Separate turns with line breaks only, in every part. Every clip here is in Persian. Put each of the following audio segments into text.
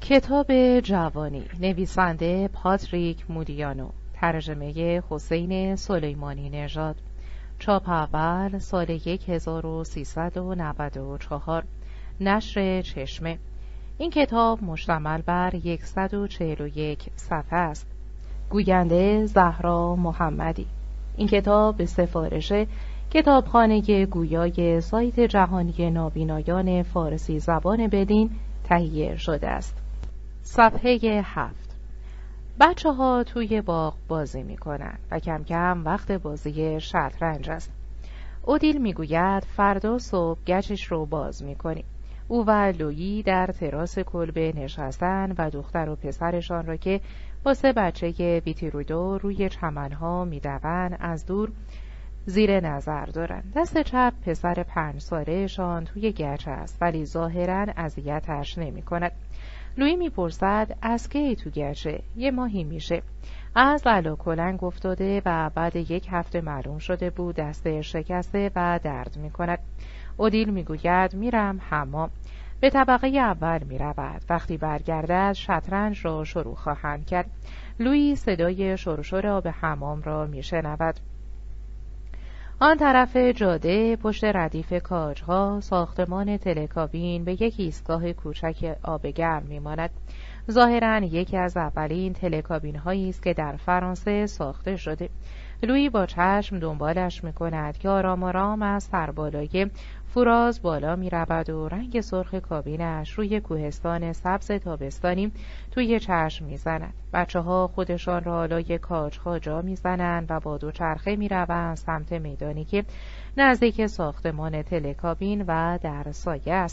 کتاب جوانی، نویسنده پاتریک مودیانو، ترجمه حسین سلیمانی نژاد، چاپ اول سال 1394، نشر چشمه. این کتاب مشتمل بر 141 صفحه است. گوینده زهرا محمدی. این کتاب به سفارش کتابخانه گویای سایت جهانی نابینایان فارسی زبان بدین تهیه شده است. صفحه 7. بچه ها توی باغ بازی می کنند و کم کم وقت بازی شطرنج است. اودیل می گوید فردا صبح گچش رو باز می کنیم. او و لویی در تراس کلبه نشستن و دختر و پسرشان را که با 3 بچه ویتیرودو روی چمنها می دوند از دور زیر نظر دارند. دست چپ پسر 5 سالهشان توی گچ است ولی ظاهراً اذیتش نمی کند. لویی میپرسد از کی تو گچه؟ 1 ماهی میشه. از علاکلنگ افتاده و بعد 1 هفته معلوم شده بود دست شکسته و درد میکند. اودیل میگوید میرم حمام. به طبقه اول میرود. وقتی برگردد شطرنج را شروع خواهند کرد. لویی صدای شرشر آب حمام را میشنود. آن طرف جاده پشت ردیف کاجها ساختمان تلکابین به 1 ایستگاه کوچک آب گرم میماند. ظاهراً یکی از اولین تلکابین هایی است که در فرانسه ساخته شده. لویی با چشم دنبالش میکند که آرام آرام از سربالای فوراز بالا می رود و رنگ سرخ کابینش روی کوهستان سبز تابستانی توی چشم می زند. بچه ها خودشان را لای کاجها جا می زنند و با دوچرخه می روند سمت میدانی که نزدیک ساختمان تلکابین و در سایه است.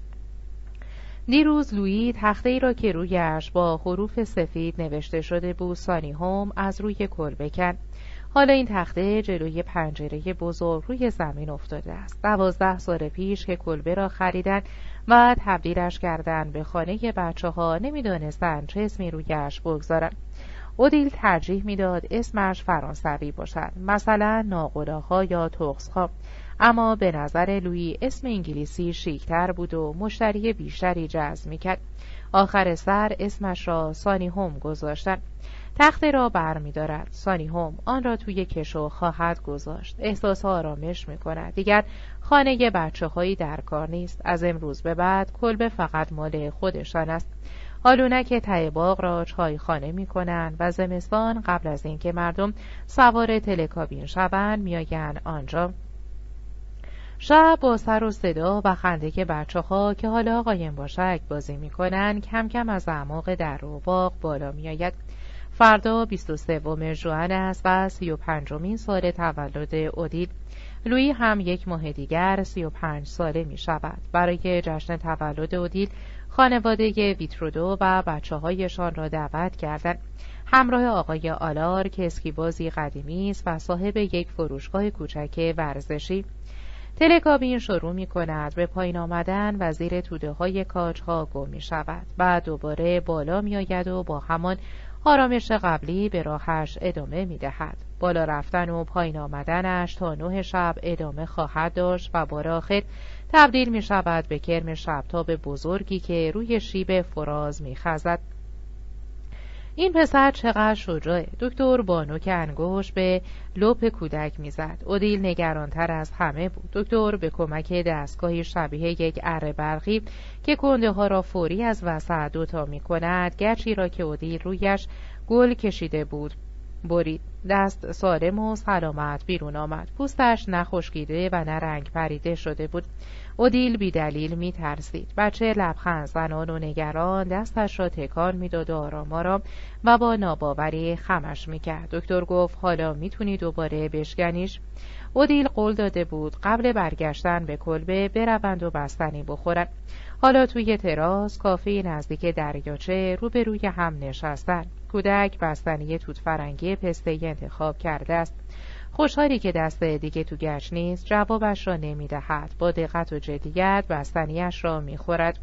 دیروز لویی تخته‌ای را که رویش با حروف سفید نوشته شده بود سانی هوم از روی کلبه کند. حالا این تخته جلوی پنجره بزرگ روی زمین افتاده است. 12 سال پیش که کلبه را خریدن و تبدیلش کردن به خانه بچه ها نمیدانستند چه اسمی رویش بگذارند. اودیل ترجیح میداد اسمش فرانسوی باشد، مثلا ناقلاها یا تغزها، اما به نظر لویی اسم انگلیسی شیکتر بود و مشتری بیشتری جذب میکرد. آخر سر اسمش را سانی هوم گذاشتن. تخته را بر می دارد. سانی هوم آن را توی کشو خواهد گذاشت. احساس آرامش می کند. دیگر خانه بچه هایی در کار نیست. از امروز به بعد کلبه فقط مال خودشان است. حالونک ته باغ را چایخانه می کنند و زمستان قبل از اینکه مردم سوار تلکابین شوند میآیند آنجا. شب با سر و صدا و خنده که بچه ها که حالا قایم باشک بازی می کنند کم کم از اعماق در و باغ بالا می آید. فردا 23 ژوئن است و 35مین سال تولد اودیل. لویی هم 1 ماه دیگر 35 ساله می شود. برای جشن تولد اودیل خانواده ویترودو و بچه هایشان را دعوت کردند. همراه آقای آلار که اسکیبازی قدیمی است و صاحب 1 فروشگاه کوچک ورزشی. تلکابین شروع می کند به پایین آمدن و زیر توده های کاجها گم می شود. بعد دوباره بالا می آید و با همان آرامش قبلی به راهش ادامه می دهد. بالا رفتن و پایین آمدنش تا 9 شب ادامه خواهد داشت و بار آخر تبدیل می شود به کرم شبتاب بزرگی که روی شیب فراز می خزد. این پسر چقدر شجاعه. دکتر با نوک انگشت به لپ کودک میزد. اودیل نگرانتر از همه بود. دکتر به کمک دستگاهی شبیه 1 اره برقی که کنده ها را فوری از وسط 2 تا می کند گچی را که اودیل رویش گل کشیده بود برید. دست سالم و سلامت بیرون آمد. پوستش نه خشکیده و نه رنگ پریده شده بود. اودیل بی دلیل می ترسید. بچه لبخند زنان و نگران دستش را تکان می داد و آرام آرام و با ناباوری خمش می کرد. دکتر گفت حالا می تونی دوباره بشکنیش؟ اودیل قول داده بود قبل برگشتن به کلبه بروند و بستنی بخورند. حالا توی تراس کافه نزدیک دریاچه روبروی هم نشستن. کودک بستنی توت فرنگی پسته انتخاب کرده است. خوشحالی که دست دیگه تو گچ نیست جوابش را نمی دهد. با دقت و جدیت بستنیش را می خورد.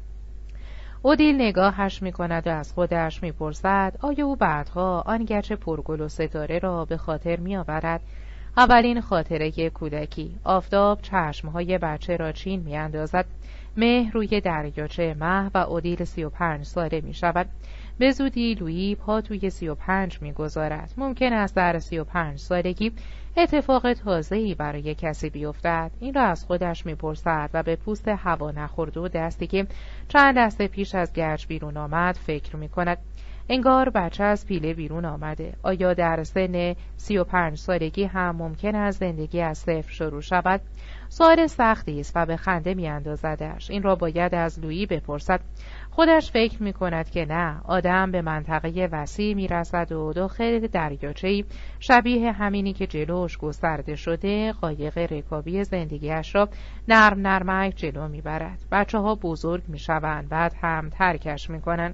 اودیل نگاهش می کند و از خودش می پرسد آیا او بعدها آن گچ پرگل و ستاره را به خاطر می آورد؟ اولین خاطره کودکی. آفتاب چشمهای بچه را چین می اندازد. مه روی دریاچه محو و اودیل 35 ساله می شود. به زودی لویی پا توی 35 می گذارد. ممکن است در 35 سالگی اتفاق تازه‌ای برای کسی بیفتد. این را از خودش می پرسد و به پوست هوا نخورده و دستی که چند دسته پیش از گچ بیرون آمد فکر می کند. انگار بچه از پیله بیرون آمده. آیا در سن 35 سالگی هم ممکن است زندگی از صفر شروع شود؟ سوال سختی است و به خنده می اندازدش. این را باید از لویی بپرسد. خودش فکر می کند که نه، آدم به منطقه وسیع می رسد و داخل دریاچه‌ای شبیه همینی که جلوش گسترده شده قایق رکابی زندگیش را نرم نرمک جلو می برد. بچه ها بزرگ می شوند، بعد هم ترکش می کنند.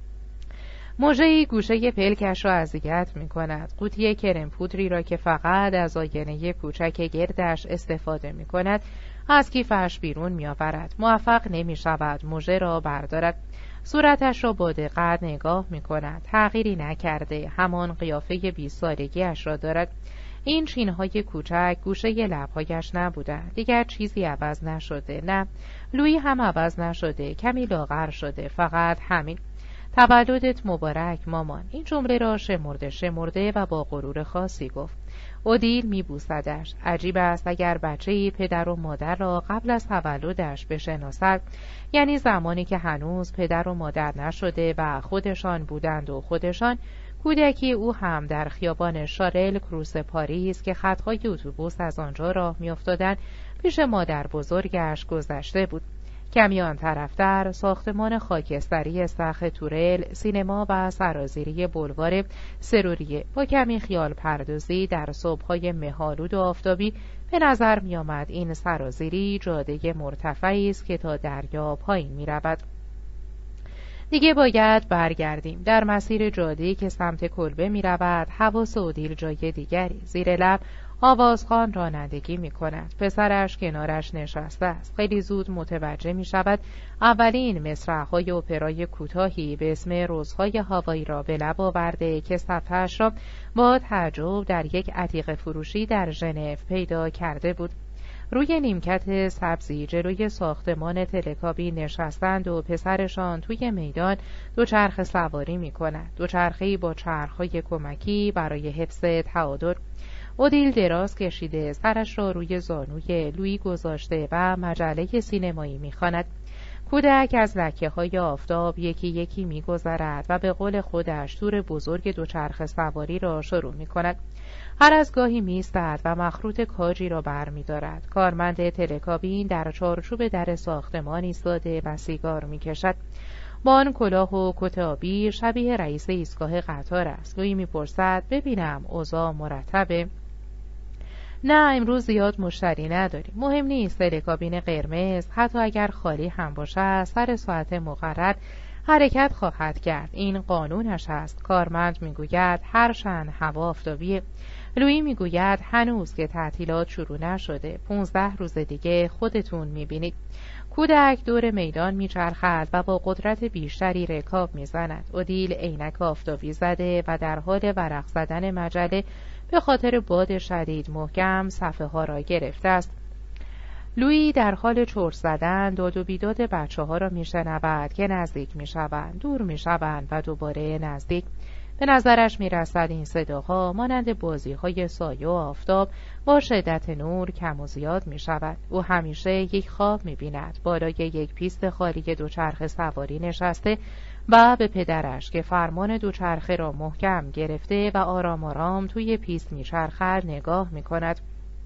موجه‌ای گوشه پلکش را اذیت می کند. قوطی کرم پودری را که فقط از آینه کوچک گردش استفاده می کند از کیفش بیرون می آورد. موفق نمی شود موژه را بردارد. صورتش را با دقت نگاه می کند. تغییری نکرده، همان قیافه 20 سالگی‌اش را دارد. این چینهای کوچک گوشه لبهایش نبودند. دیگر چیزی عوض نشده. نه، لویی هم عوض نشده. کمی لاغر شده، فقط همین. تولدت مبارک مامان. این جمله را شمرده و با غرور خاصی گفت. اودیل میبوسدش. عجیب است اگر بچه‌ای پدر و مادر را قبل از تولدش بشناسد، یعنی زمانی که هنوز پدر و مادر نشده و خودشان بودند و خودشان. کودکی او هم در خیابان شارل کروس پاریس که خطهای اتوبوس از آنجا راه میافتادند پیش مادر بزرگش گذشته بود. کمی آن طرفتر ساختمان خاکستری سقف تورل، سینما و سرازیری بلوار سروریه با کمی خیال پردازی در صبح‌های مه‌آلود و آفتابی به نظر می آمد این سرازیری جاده مرتفعی است که تا دریا پایین می رود. دیگه باید برگردیم. در مسیر جاده‌ای که سمت کلبه می رود حواس اودیل جای دیگری. زیر لب آوازخوان رانندگی می کند. پسرش کنارش نشسته است. خیلی زود متوجه می شود اولین مصرع‌های اپرای کوتاهی به اسم روزهای هوایی را به لب آورده که صفحه‌اش را با تعجب در یک عتیقه فروشی در ژنو پیدا کرده بود. روی نیمکت سبزی جلوی ساختمان تلکابی نشستند و پسرشان توی میدان دوچرخه سواری می کند. دوچرخه‌ای با چرخ‌های کمکی برای حفظ تعادل. اودیل دراز کشیده سرش را روی زانوی لویی گذاشته و مجله سینمایی می‌خواند. کودک از لکه‌های آفتاب یکی یکی می‌گذرد و به قول خودش تور بزرگ دوچرخه سواری را شروع می‌کند. هر از گاهی می‌ایستد و مخروط کاجی را برمی‌دارد. کارمند تلکابین در چارچوب در ساختمان ایستاده و سیگار می‌کشد. با آن کلاه و کت آبی شبیه رئیس ایستگاه قطار است. لویی می‌پرسد ببینم اوضاع مرتبه؟ نه، امروز زیاد مشتری نداریم. مهم نیست. تلکابین قرمز حتی اگر خالی هم باشد سر ساعت مقرر حرکت خواهد کرد. این قانونش است. کارمند میگوید هر شن هوا آفتابیه. لویی میگوید هنوز که تعطیلات شروع نشده. 15 روز دیگه خودتون میبینید. کودک دور میدان میچرخد و با قدرت بیشتری رکاب میزند. اودیل عینک آفتابی زده و در حال ورق زدن مجله به خاطر باد شدید محکم صفحه ها را گرفته است. لویی در حال چرت زدن داد و بیداد بچه ها را میشنود که نزدیک میشوند، دور میشوند و دوباره نزدیک. به نظرش میرسد این صداها مانند بازی های سایه و آفتاب با شدت نور کم و زیاد میشود. او همیشه یک خواب میبیند بالای یک پیست خالی دوچرخه سواری نشسته و به پدرش که فرمان دوچرخه را محکم گرفته و آرام آرام توی پیست میچرخد نگاه میکند.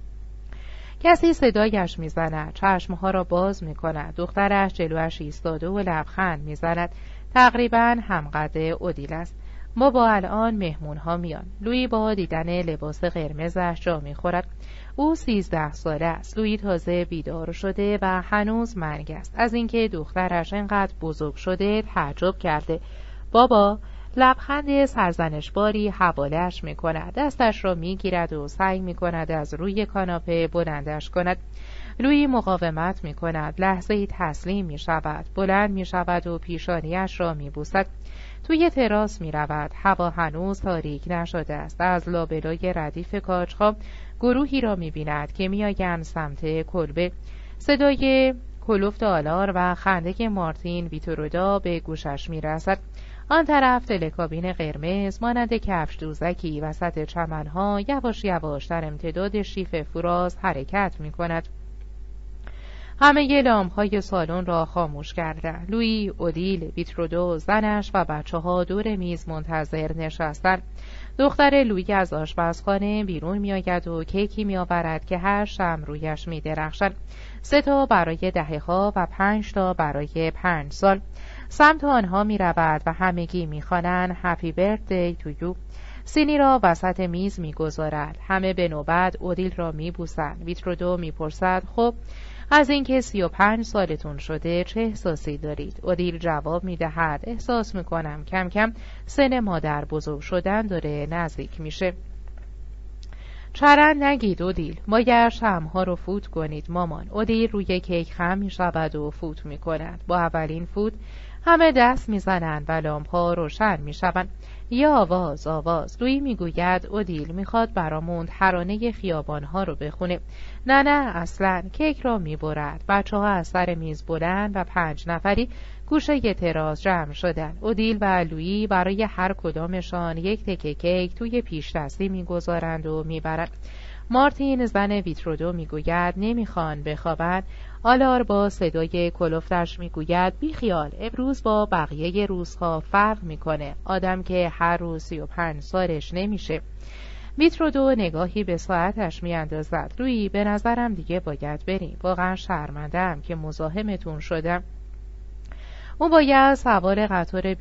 کسی صدایش میزند، چشمها را باز میکند. دخترش جلوش ایستاده و لبخند میزند. تقریبا همقد اودیل است. بابا الان مهمون ها میان. لویی با دیدن لباس قرمزش جا میخورد. او 13 ساله است. لویی تازه بیدار شده و هنوز مرگ است. از اینکه دخترش اینقدر بزرگ شده تعجب کرده. بابا، لبخند سرزنشباری حواله‌اش میکند. دستش را میگیرد و سعی میکند از روی کاناپه بلندش کند. لویی مقاومت میکند. لحظه‌ای تسلیم میشود. بلند میشود و پیشانیش را میبوسد. توی تراس می رود. هوا هنوز تاریک نشده است. از لابلای ردیف کاجها گروهی را می بیند که می آیند سمت کلبه. صدای کلفت آلار و خنده مارتین ویتورودو به گوشش می رسد. آن طرف تلکابین قرمز مانند کفش دوزکی وسط چمنها یواش یواش در امتداد شیف فوراز حرکت می کند. همه لامپ‌های سالن را خاموش کردند. لویی، اودیل، ویترودو، زنش و بچه‌ها دور میز منتظر نشستند. دختر لویی از آشپزخانه بیرون می‌آید و کیکی می‌آورد که هر شمع رویش می‌درخشد. 3 تا برای دهه‌ها و 5 تا برای 5 سال. سمت آنها می‌رود و همگی می‌خوانند هپی برثدی تو یو. سینی را وسط میز می‌گذارد. همه به نوبت اودیل را می‌بوسند. ویترودو می‌پرسد خب از اینکه 35 سالتون شده چه احساسی دارید؟ اودیل جواب می‌دهد احساس می‌کنم کم کم سن مادر بزرگ شدن داره نزدیک میشه. چرند نگید اودیل، باید شمع‌ها رو فوت کنید مامان. اودیل روی کیک خم می‌شود و فوت می‌کند. با اولین فوت همه دست می‌زنند و لامپ‌ها روشن می‌شوند. یه آواز. لویی میگوید اودیل میخواد برامون ترانه خیابانها رو بخونه. نه اصلا. کیک را میبرد. بچه‌ها از سر میز بلند و 5 نفری گوشه تراس جمع شدن. اودیل و لویی برای هر کدامشان یک تکه کیک توی پیش دستی میگذارند و میبرند. مارتین زن ویترودو میگوید نمیخوان بخوابن. آلار با صدای کلفتش میگوید بیخیال، امروز با بقیه روزها فرق میکنه. آدم که هر روز 35 سالش نمیشه. ویترودو نگاهی به ساعتش میاندازد. لویی به نظرم دیگه باید بریم. واقعا شرمنده‌ام که مزاحمتون شدم. او باید سوار قطار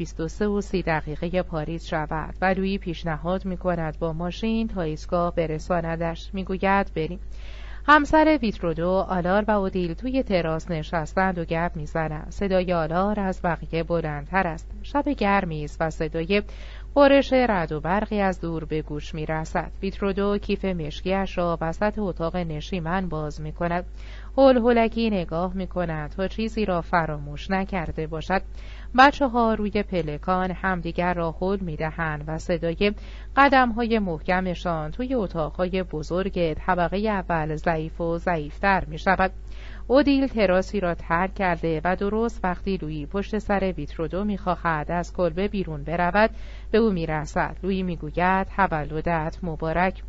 23:30 پاریس شود و لویی پیشنهاد میکند با ماشین تا ایستگاه برساندش. میگوید بریم. همسر ویترودو، آلار و اودیل توی تراس نشستند و گپ میزنند. صدای آلار از بقیه بلندتر است. شب گرمی است و صدای غرش رعد و برقی از دور به گوش میرسد. ویترودو کیف مشکیش را وسط اتاق نشیمن باز میکند. هولکی نگاه میکند تا چیزی را فراموش نکرده باشد. بچه‌ها روی پلکان همدیگر را هل میدهند و صدای قدم‌های محکمشان توی اتاق‌های بزرگ طبقه اول ضعیف و ضعیف‌تر میشود. اودیل تراسی را ترک کرده و درست وقتی لویی پشت سر ویترودو میخواهد از کلبه بیرون برود به او میرسد. لویی میگوید تولدت مبارک.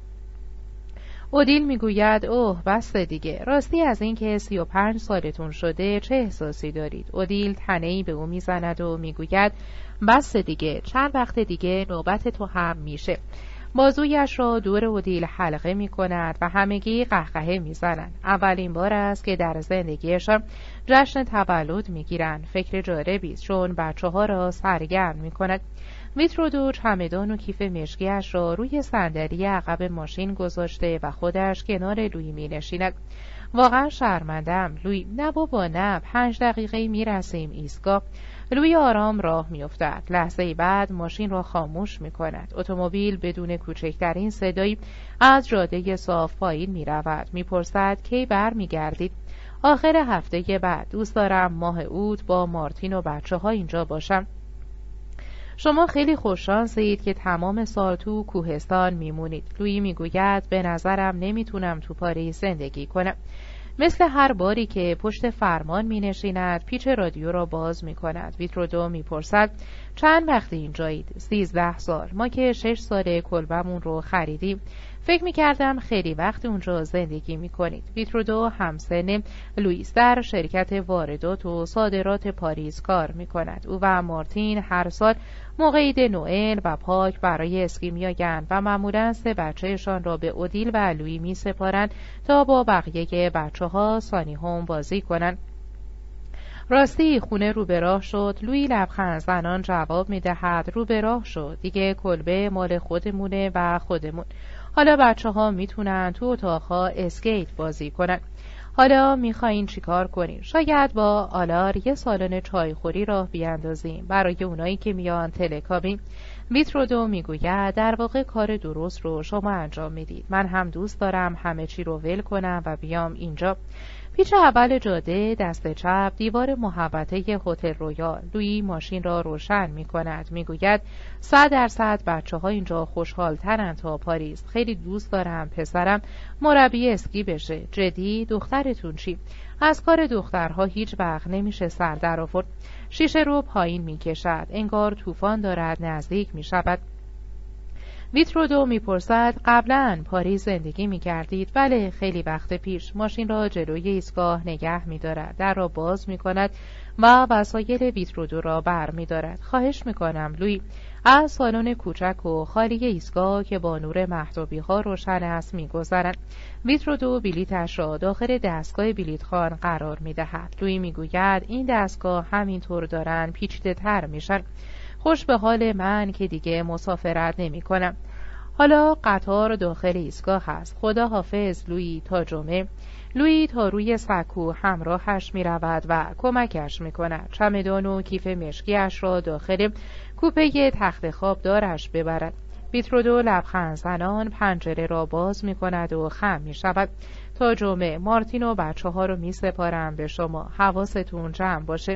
اودیل میگوید اوه بس دیگه، راستی از اینکه 35 سالتون شده چه احساسی دارید؟ اودیل تنه‌ای به او میزند و میگوید بس دیگه، چند وقت دیگه نوبت تو هم میشه. بازویش را دور اودیل حلقه میکند و همگی قهقهه میزنند. اولین بار است که در زندگیشان جشن تولد میگیرند. فکر جالبی است چون بچه‌ها را سرگرم میکند. ویترودو چمدان و کیف مشکیش را روی صندلی عقب ماشین گذاشته و خودش کنار لویی می نشیند. واقعا شرمندم لویی. نه بابا نه، 5 دقیقه می رسیم ایستگاه. لویی آرام راه می افتد. لحظه بعد ماشین را خاموش می کند. اتومبیل بدون کوچکترین صدایی از جاده صاف پایین می رود. می پرسد کی بر می گردید؟ آخر هفته بعد. دوست دارم ماه اوت با مارتین و بچه ها اینجا باشم. شما خیلی خوششانسید که تمام سال تو کوهستان میمونید. لویی میگوید به نظرم نمیتونم تو پاریس زندگی کنم. مثل هر باری که پشت فرمان مینشیند پیچ رادیو را باز میکند. ویترودو میپرسد چند وقت اینجایید؟ 13 سال. ما که 6 سال کلبمون رو خریدیم. فکر میکردم خیلی وقت اونجا زندگی میکنید. ویترودو همسن لوئیس در شرکت واردات و صادرات پاریس کار میکند. او و مارتین هر سال موقع عید نوئل و پاک برای اسکی میآیند و معمولا 3 بچهشان را به اودیل و لویی میسپارند تا با بقیه بچه‌ها سانی هوم بازی کنند. راستی خونه رو به راه شد. لویی لبخند زنان جواب میدهد رو به راه شد. دیگه کلبه مال خودمونه و خودمون. حالا بچه‌ها میتونن تو اتاق‌ها اسکیت بازی کنن. حالا میخواین چیکار کنین؟ شاید با آلار یه سالن چایخوری راه بیاندازیم برای اونایی که میان تلکابین. ویترودو میگوید در واقع کار درست رو شما انجام میدید. من هم دوست دارم همه چی رو ول کنم و بیام اینجا. پیچ اول جاده دست چپ دیوار محوطه هتل رویال. لویی ماشین را روشن می کند. می گوید 100% بچه ها اینجا خوشحال ترند تا پاریس. خیلی دوست دارم پسرم مربی اسکی بشه. جدی دخترتون چی؟ از کار دخترها هیچ وقت نمیشه سر در آورد. شیشه رو پایین می کشد. انگار طوفان دارد نزدیک می شود. ویترودو میپرسد قبلا پاریس زندگی میکردید؟ بله، خیلی وقت پیش. ماشین را جلوی ایستگاه نگه میدارد، در را باز میکند و وسایل ویترودو را بر میدارد. خواهش میکنم لویی. از سالن کوچک و خالی ایستگاه که با نور مهتابی ها روشن است میگذرد. ویترودو بلیطش را داخل دستگاه بلیطخوان قرار میدهد. لویی میگوید این دستگاه همینطور دارن پیچیده تر میشن. خوش به حال من که دیگه مسافرت نمی کنم. حالا قطار داخل ایستگاه هست. خدا حافظ لویی، تا جمعه. لویی تا روی سکو همراهش می رود و کمکش می کند چمدان و کیف مشکیش را داخل کوپه تخت خواب دارش ببرد. ویترودو لبخند زنان پنجره را باز می کند و خم می شود. تا جمعه. مارتین و بچه ها رو می سپارم به شما. حواستون جمع باشه.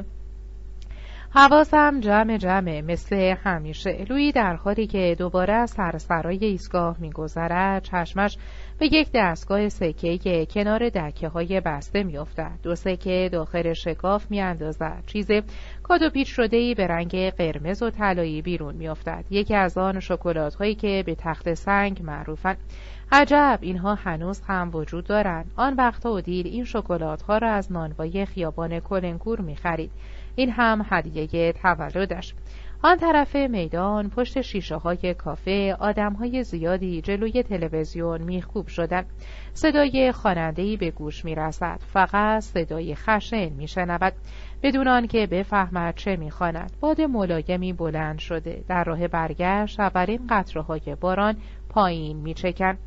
حواسم جمع مثل همیشه. لویی در حالی که دوباره سرسرای ایستگاه می‌گذرد چشمش به یک دستگاه سکه کنار دکه های بسته می‌افتد. 2 سکه داخل شکاف می‌اندازد. چیز کادو پیچ شده‌ای به رنگ قرمز و طلایی بیرون می‌افتد. یکی از آن شکلات‌هایی که به تخت سنگ معروفند. عجب، اینها هنوز هم وجود دارند. آن وقتا اودیل این شکلات‌ها را از نانوای خیابان کلنکور می‌خرید. این هم هدیه تولدش. آن طرف میدان پشت شیشه های کافه آدم های زیادی جلوی تلویزیون میخکوب شدند. صدای خواننده‌ای به گوش میرسد. فقط صدای خشن میشنود بدون آنکه بفهمد چه میخواند. باد ملایمی بلند شده. در راه برگشت اولین قطره های باران پایین میچکند.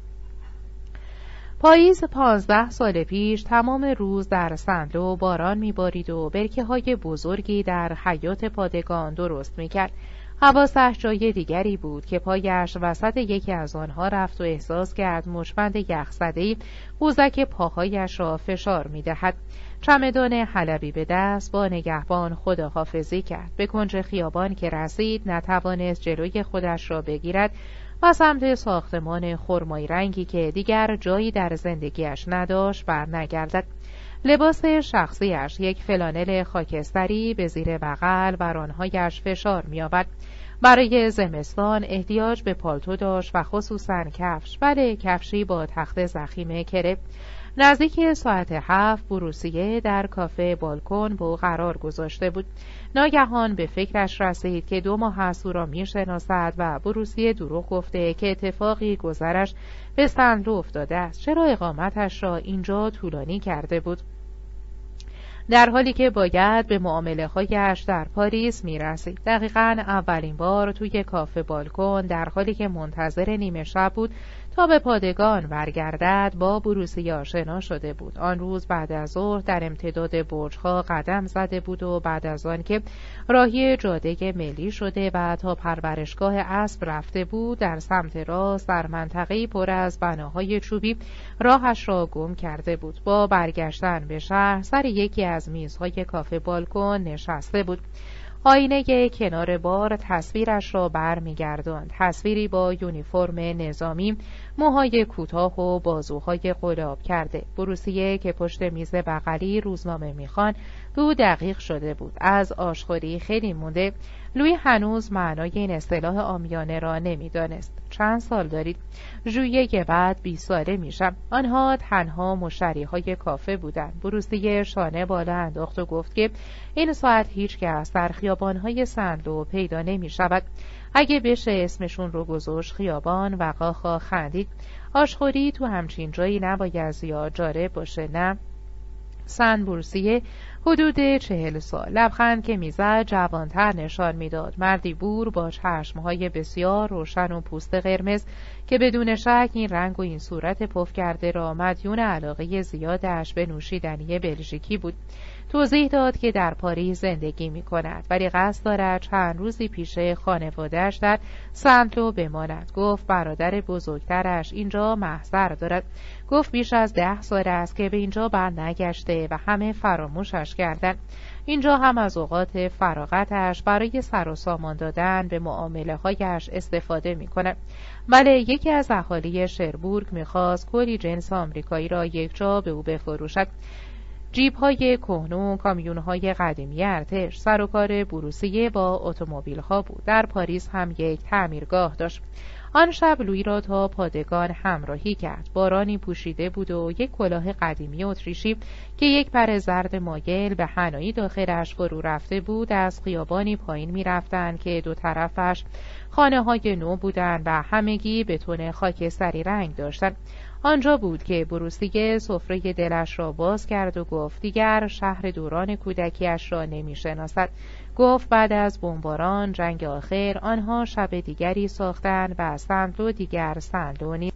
پاییز 15 سال پیش تمام روز در سنلو باران میبارید و برکه های بزرگی در حیاط پادگان درست میکرد. حواسش جای دیگری بود که پایش وسط یکی از آنها رفت و احساس کرد مچبند یخزده‌ای قوزک پاهایش را فشار میدهد. چمدان حلبی به دست با نگهبان خداحافظی کرد. به کنج خیابان که رسید نتوانست جلوی خودش را بگیرد و سمت ساختمان خرمایی رنگی که دیگر جایی در زندگیش نداشت برنگردد. لباس شخصیش یک فلانل خاکستری به زیر بغل بر آنهایش فشار می‌آورد. برای زمستان احتیاج به پالتو داشت و خصوصاً کفش. بله، کفشی با تخت ضخیم کرپ. نزدیک ساعت 7 بروسیه در کافه بالکن با قرار گذاشته بود. ناگهان به فکرش رسید که 2 ماه است او را می‌شناسد و بروسیه دروغ گفته که اتفاقی گذرش به سنلو افتاده است. چرا اقامتش را اینجا طولانی کرده بود؟ در حالی که باید به معامله‌هایش در پاریس می‌رسید. دقیقاً اولین بار توی کافه بالکن در حالی که منتظر نیمه شب بود تا به پادگان برگردد با بروسیه آشنا شده بود. آن روز بعد از ظهر در امتداد برج‌ها قدم زده بود و بعد از آن که راهی جاده ملی شده و تا پرورشگاه اسب رفته بود در سمت راست در منطقه‌ای پر از بناهای چوبی راهش را گم کرده بود. با برگشتن به شهر سر یکی از میزهای کافه بالکن نشسته بود. آینه کنار بار تصویرش را برمیگرداند. تصویری با یونیفرم نظامی، موهای کوتاه و بازوهای قلاب کرده. بروسیه که پشت میز بغلی روزنامه میخوان دو دقیق شده بود. از آشخوری خیلی مونده. لویی هنوز معنای این اصطلاح عامیانه را نمیدانست. چند سال دارید؟ ژوئیه بعد 20 ساله میشم. آنها تنها مشتریهای کافه بودند. بروسیه شانه بالا انداخت و گفت که این ساعت هیچ کس در خیابانهای سنلو پیدا نمی شود. اگه بشه اسمشون رو گذاشت خیابان. وقاخا خندید. آشخوری تو همچین جایی نباید زیاد جالب باشه، نه؟ سن بروسیه حدود 40 سال. لبخند که میزد جوانتر نشان میداد. مردی بور با چشمهای بسیار روشن و پوست قرمز که بدون شک این رنگ و این صورت پف کرده را مدیون علاقه زیادش به نوشیدنی بلژیکی بود. توضیح داد که در پاریس زندگی می کند ولی قصد دارد چند روزی پیش خانواده‌اش در سنتلو بماند. گفت برادر بزرگترش اینجا محضر دارد. گفت بیش از 10 سال است که به اینجا بر نگشته و همه فراموشش کردند. اینجا هم از اوقات فراغتش برای سر و سامان دادن به معامله هایش استفاده می کند. بله، یکی از اهالی شربورگ می‌خواست کلی جنس آمریکایی را یک جا به او بفروشد. جیب‌های کهنه و کامیون‌های قدیمی ارتش. سر و کار بروسیه با اتومبیل‌ها بود. در پاریس هم یک تعمیرگاه داشت. آن شب لویی را تا پادگان همراهی کرد. بارانی پوشیده بود و یک کلاه قدیمی اتریشی که یک پر زرد مایل به حنایی داخلش فرو رفته بود از خیابانی پایین می‌رفتند که دو طرفش خانه‌های نو بودند و همگی بتون خاکستری رنگ داشتند. آنجا بود که بروسیه سفره دلش را باز کرد و گفت دیگر شهر دوران کودکیش را نمی‌شناسد. گفت بعد از بمباران جنگ آخر آنها شب دیگری ساختند و سنتلو دیگر سنتلو نیست.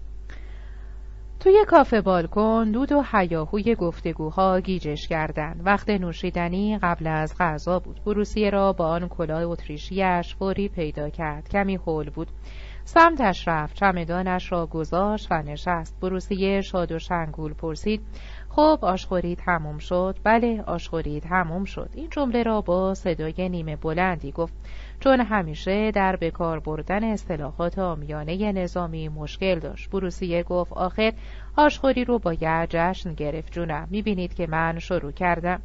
توی کافه بالکن دود و هیاهوی گفتگوها گیجش کردند. وقت نوشیدنی قبل از غذا بود. بروسیه را با آن کلاه اتریشیش فوری پیدا کرد. کمی هول بود. سمتش رفت، چمدانش را گذاشت و نشست. بروسیه شاد و شنگول پرسید خب آشخوری تموم شد؟ بله، آشخوری تموم شد. این جمله را با صدای نیمه بلندی گفت، چون همیشه در بکار بردن اصطلاحات عامیانه نظامی مشکل داشت. بروسیه گفت آخر آشخوری رو باید جشن گرفت جونم. میبینید که من شروع کردم.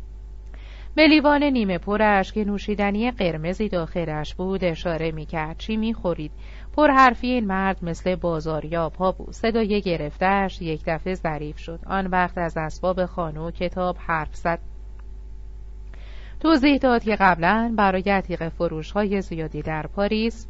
به لیوان نیمه پرش که نوشیدنی قرمزی داخلش بود اشاره میکرد. چی میخورید؟ پرحرفی این مرد مثل بازاریاب ها بود. صدای گرفته‌اش یک دفعه ظریف شد. آن وقت از اسباب خانه و کتاب حرف زد. توضیح داد که قبلا برای عتیقه فروش های زیادی در پاریس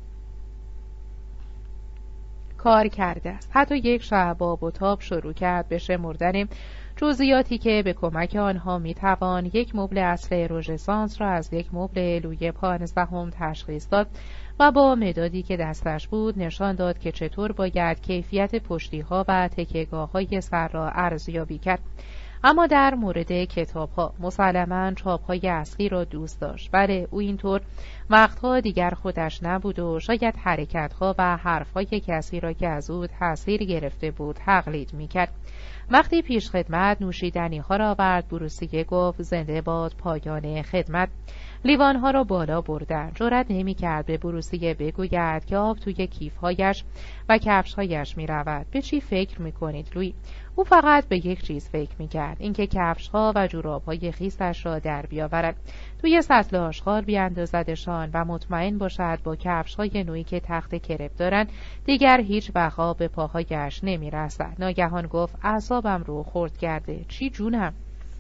کار کرده است. حتی یک شب آب و تاب شروع کرد به شمردن جزئیاتی که به کمک آنها میتوان یک مبل اصل رژسانس را از یک مبل لویی 15 تشخیص داد و با مدادی که دستش بود نشان داد که چطور باید کیفیت پشتی‌ها و تکیه‌گاه‌های سر را ارزیابی کرد. اما در مورد کتاب‌ها مسلماً چاپ‌های اصلی را دوست داشت. بله، او اینطور وقتها دیگر خودش نبود و شاید حرکت‌ها و حرف‌های کسی را که از او تأثیر گرفته بود تقلید می‌کرد. وقتی پیش خدمت نوشیدنی ها را آورد، بروسیه گفت زنده باد پایان خدمت. لیوان ها را بالا بردن. جرأت نمی کرد به بروسیه بگوید که آب توی کیف‌هایش و کفش‌هایش می رود. به چی فکر می کنید لویی؟ او فقط به یک چیز فکر می کرد، اینکه کفش‌ها و جوراب‌های خیسش را در بیاورد، توی سطل آشغال بیاندازدشان و مطمئن باشد با کفش‌های نوعی که تخت کرپ دارند دیگر هیچ بقا به پاهایش نمی رسد. ناگهان گفت اعصابم رو خرد کرده. چی جونم؟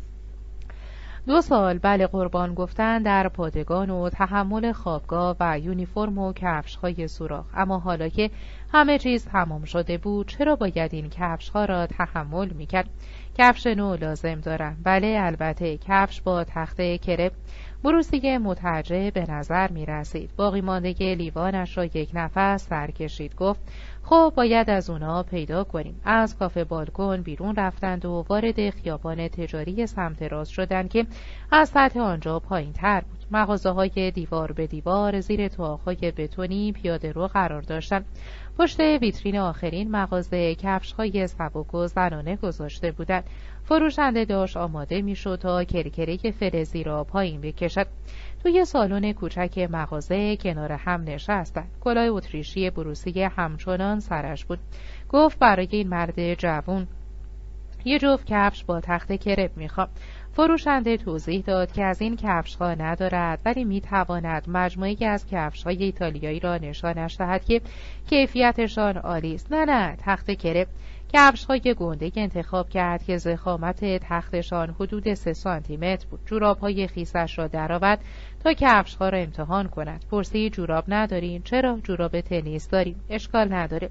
2 سال بله قربان گفتن در پادگان و تحمل خوابگاه و یونیفرم و کفش‌های سوراخ. اما حالا که همه چیز تمام شده بود چرا باید این کفش‌ها را تحمل می‌کرد؟ کفش نو لازم دارم. بله البته کفش با تخت کرپ. بروسیه متعجب به نظر می رسید. باقی مانده لیوانش را یک نفس سر کشید. گفت خب باید از اونا پیدا کنیم. از کافه بالکن بیرون رفتند و وارد خیابان تجاری سمت راست شدند که از سطح آنجا پایین تر بود. مغازه های دیوار به دیوار زیر طاق‌های بتونی پیاده رو قرار داشتند. پشت ویترین آخرین مغازه کفش‌های سبک و زنانه گذاشته بودند. فروشنده داشت آماده میشد تا کرکره فلزی را پایین بکشد. توی سالن کوچک مغازه کنار هم نشستند. کلاه اتریشی بروسیه همچنان سرش بود. گفت برای این مرد جوان یه جفت کفش با تخت کرپ میخوام. فروشنده توضیح داد که از این کفش‌ها ندارد ولی میتواند مجموعه‌ای از کفش‌های ایتالیایی را نشانش دهد که کیفیتشان عالی است. نه تخت کرپ. کفش‌های گنده انتخاب کرد که ضخامت تختشان حدود 3 سانتی متر بود. جوراب‌های خیسش را درآورد تا کفش‌ها را امتحان کند. پرسید جوراب ندارین؟ چرا؟ جوراب تنیس داریم. اشکال نداره.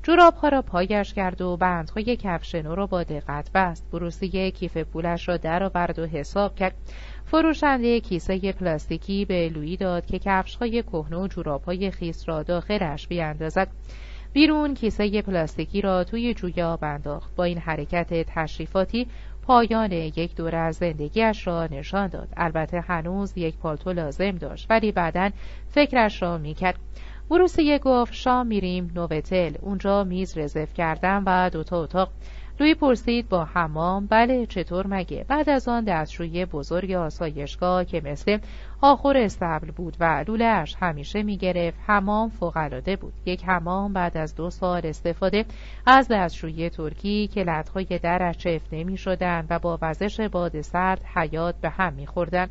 جوراب‌ها را پایش کرد و بندهای کفش نو را با دقت بست. بروسیه کیف پولش را درآورد و حساب کرد. فروشنده کیسه پلاستیکی به لویی داد که کفش‌های کهنه و جوراب‌های خیس را داخلش بیاندازد. بیرون کیسه پلاستیکی را توی جوی آب انداخت. با این حرکت تشریفاتی پایان یک دوره از زندگیش را نشان داد. البته هنوز یک پالتو لازم داشت، ولی بعداً فکرش را می‌کرد. بروسیه گفت شام میریم نووتل، اونجا میز رزرو کردم و 2 اتاق. لویی پرسید با حمام؟ بله، چطور مگه؟ بعد از آن دستشویی بزرگ آسایشگاه که مثل آخر استبل بود و لوله‌اش همیشه میگرفت. حمام فوق‌العاده بود. یک حمام بعد از 2 سال استفاده از دستشویی ترکی که لطهای درش چفت نمی‌شدند و با وزش باد سرد حیات به هم می‌خوردند.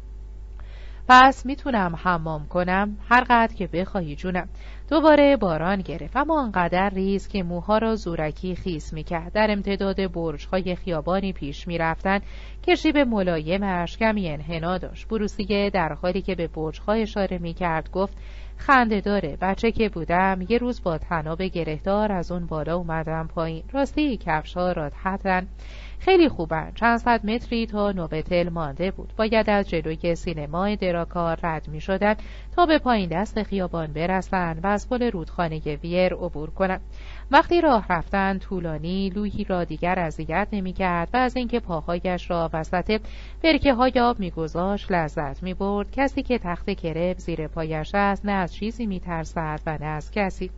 پس میتونم حمام کنم؟ هر قدر که بخواهی جونم. دوباره باران گرفت، اما آنقدر ریز که موها را زورکی خیس میکرد. در امتداد برج‌های خیابانی پیش میرفتند که شیب ملایمش کمی انحنا داشت. بروسیه در حالی که به برج‌ها اشاره میکرد گفت خنده داره. بچه که بودم یه روز با طناب گرهدار از اون بالا اومدم پایین. راستی کفش‌ها راحتن، خیلی خوبن. چند صد متری تا نووتل مانده بود. باید از جلوی سینمای دراکار رد می شدن تا به پایین دست خیابان برسن و از پل رودخانه ویر عبور کنن. وقتی راه رفتن طولانی، لویی را دیگر اذیت نمی کرد و از اینکه پاهایش را وسط برکه های آب می گذاشت لذت می برد. کسی که تخت کرب زیر پایش است نه از چیزی می ترسد و نه از کسی.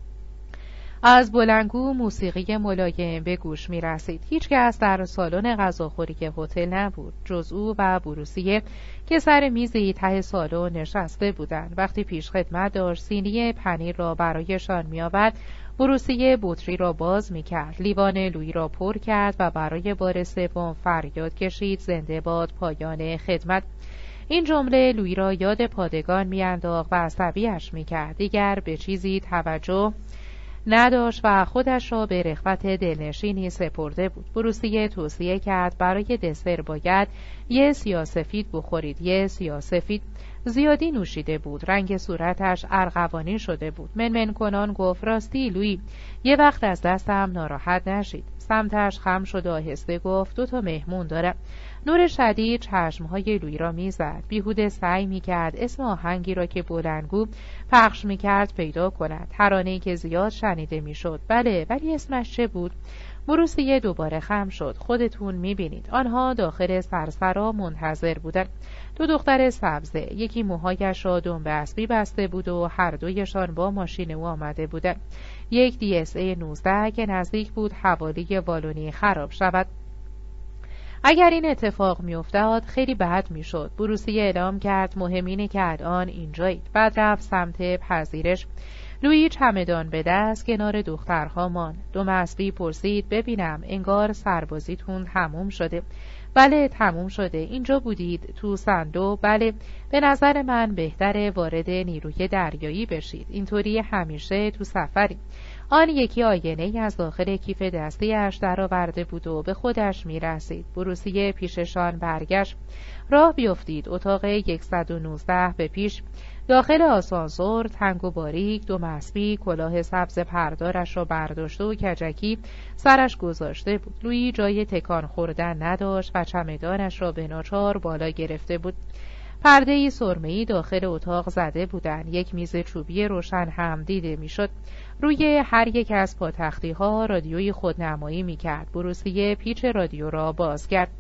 از بلندگو موسیقی ملایم به گوش می رسید. هیچ کس در سالن غذاخوری هتل نبود جز او و بروسیه که سر میزی ته سالن نشسته بودند. وقتی پیش خدمت داشت سینی پنیر را برایشان می آورد، بروسیه بطری را باز می کرد، لیوان لویی را پر کرد و برای بار سوم فریاد کشید زنده باد پایان خدمت. این جمله لویی را یاد پادگان می انداخت و عصبیش می کرد. دیگر به چیزی توجه نداشت و خودش را به رغبت دلنشینی سپرده بود. بروسیه توصیه کرد برای دسر باید یه سیاه‌سفید بخورید. یه سیاه‌سفید زیادی نوشیده بود. رنگ صورتش ارغوانی شده بود. منمن کنان گفت راستی لویی، یه وقت از دستم ناراحت نشید. سمتش خم شد و آهسته گفت 2 مهمون دارم. نور شدید چشمهای لویی را میزد. بیهوده سعی میکرد اسم آهنگی را که بلندگو پخش میکرد پیدا کند، ترانه‌ای که زیاد شنیده میشد. بله، ولی اسمش چه بود؟ بروسیه دوباره خم شد. خودتون میبینید. آنها داخل سرسرا منتظر بودند. 2 دختر سبزه، یکی موهایش را دنبه اسبی بسته بود و هر دویشان با ماشین او آمده بودند. یک DSA 19 که نزدیک بود حوالی والونی خراب شود. اگر این اتفاق میافتاد خیلی بد میشد. بروسیه اعلام کرد مهم اینه که الان اینجایید. بعد رفت سمت پذیرش. لویی چمدان به دست کنار دخترها ماند. دوماسبی پرسید ببینم انگار سربازیتون تموم شده. بله تموم شده. اینجا بودید تو صندوق؟ بله. به نظر من بهتره وارد نیروی دریایی بشید. اینطوری همیشه تو سفری. آن یکی آینه‌ای از داخل کیف دستی‌اش درآورده بود و به خودش می‌رسید. بروسیه پیششان برگشت. راه بیفتید. اتاق 119 به پیش. داخل آسانسور تنگ و باریک. دوماسبی کلاه سبز پردارش را برداشته و کجکی سرش گذاشته بود. لویی جای تکان خوردن نداشت و چمدانش را به ناچار بالا گرفته بود. پرده‌ای سرمه‌ای داخل اتاق زده بودند. یک میز چوبی روشن هم دیده میشد. روی هر یک از پاتختی‌ها رادیوی خودنمایی می‌کرد. بروسیه پیچ رادیو را باز کرد.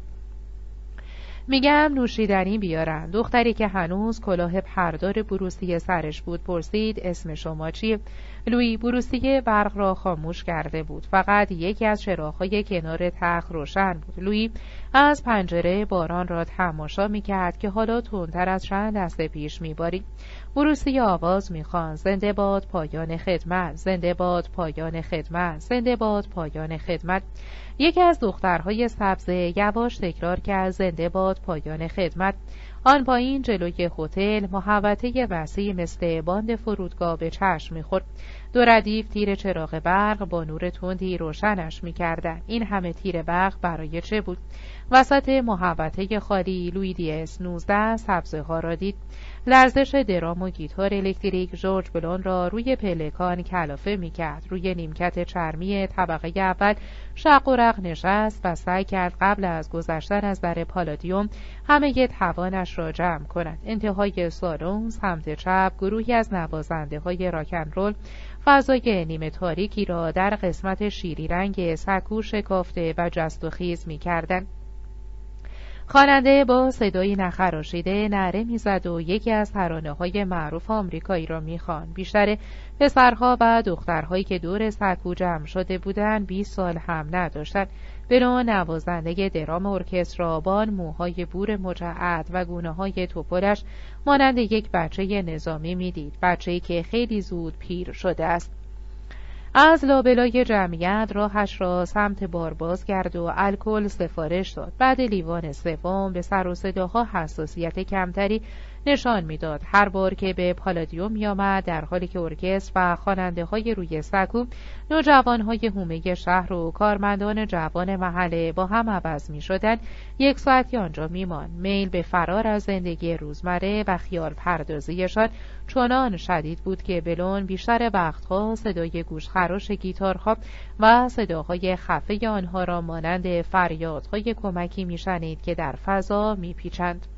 میگم نوشیدنی بیارن. دختری که هنوز کلاه پردار بروسیه سرش بود پرسید اسم شما چیه؟ لویی. بروسیه برق را خاموش کرده بود. فقط یکی از چراغ‌های کنار تخت روشن بود. لویی از پنجره باران را تماشا میکرد که حالا تندتر از چند دسته پیش میبارید. بروسیه آواز میخواند زنده باد پایان خدمت، زنده باد پایان خدمت، زنده باد پایان خدمت. یکی از دخترهای سبزه یواش تکرار کرد زنده باد پایان خدمت. آن پایین جلوی هتل محوطه وسیع مثل باند فرودگاه به چشم می‌خورد. 2 ردیف تیر چراغ برق با نور تندی روشنش می‌کردند. این همه تیر برق برای چه بود؟ وسط محوطه خالی لوئی دیس 19 سبزه ها را دید. لرزش درام و گیتار الکتریک جورج بلون را روی پلکان کلافه می‌کرد. روی نیمکت چرمی طبقه اول شق و رق نشست و سعی کرد قبل از گذشتن از در پالادیوم همه توانش را جمع کند. انتهای سالن سمت چپ گروهی از نوازنده‌های راک‌اندرول فضای نیمه تاریکی را در قسمت شیری رنگ سکو شکافته و جست و خیز می‌کردند. خواننده با صدایی نخراشیده نعره میزد و یکی از ترانه‌های معروف آمریکایی را می‌خواند. بیشتر پسرها و دخترهایی که دور سکو جمع شده بودند 20 سال هم نداشتند. بلون نوازنده درام ارکستر با موهای بور مجعد و گونه‌های توپلش مانند یک بچه نظامی می‌دید، بچه‌ای که خیلی زود پیر شده است. از لابلای جمعیت راهش را سمت بار باز کرد و الکل سفارش داد. بعد لیوان سوم به سر و صداها حساسیت کمتری نشان میداد. هر بار که به پالادیوم می‌آمد در حالی که ارکستر و خواننده‌های روی سکو، نوجوان‌های حومه شهر و کارمندان جوان محله با هم عوض می‌شدند، یک ساعتی آنجا می‌ماند. میل به فرار از زندگی روزمره و خیال پردازیشان چنان شدید بود که بلون بیشتر وقتها صدای گوشخراش گیتارها و صداهای خفه آنها را مانند فریادهای کمکی می‌شنید که در فضا می‌پیچند.